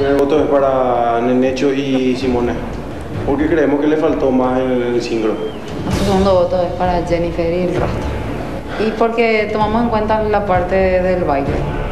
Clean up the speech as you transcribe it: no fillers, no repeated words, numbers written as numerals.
primer voto es para Nenecho y Simone, porque creemos que le faltó más en el síncro. Nuestro segundo voto es para Jennifer y el resto. Y porque tomamos en cuenta la parte del baile.